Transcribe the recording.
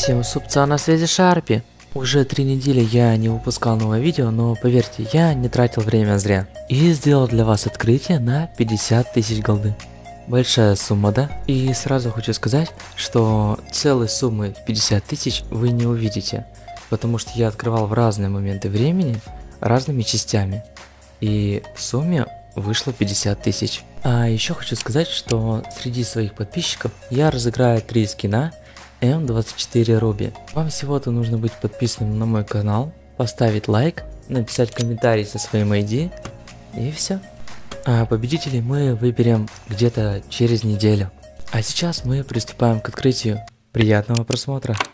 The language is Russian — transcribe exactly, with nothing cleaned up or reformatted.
Всем супца, на связи Шарпи. Уже три недели я не выпускал новое видео, но поверьте, я не тратил время зря. И сделал для вас открытие на пятьдесят тысяч голды. Большая сумма, да? И сразу хочу сказать, что целой суммы в пятьдесят тысяч вы не увидите. Потому что я открывал в разные моменты времени, разными частями. И в сумме вышло пятьдесят тысяч. А еще хочу сказать, что среди своих подписчиков я разыграю три скина эм двадцать четыре Руби. Вам всего-то нужно быть подписанным на мой канал, поставить лайк, написать комментарий со своим ай ди и все. А победителей мы выберем где-то через неделю. А сейчас мы приступаем к открытию. Приятного просмотра!